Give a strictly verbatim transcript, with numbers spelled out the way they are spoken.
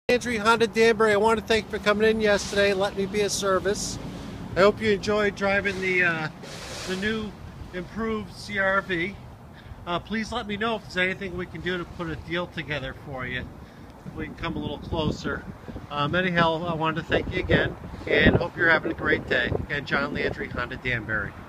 Landry Honda Danbury, I want to thank you for coming in yesterday and letting me be of service. I hope you enjoyed driving the uh, the new improved C R V. Uh, please let me know if there's anything we can do to put a deal together for you. If we can come a little closer. Um, anyhow, I wanted to thank you again and hope you're having a great day. Again, John Landry, Honda Danbury.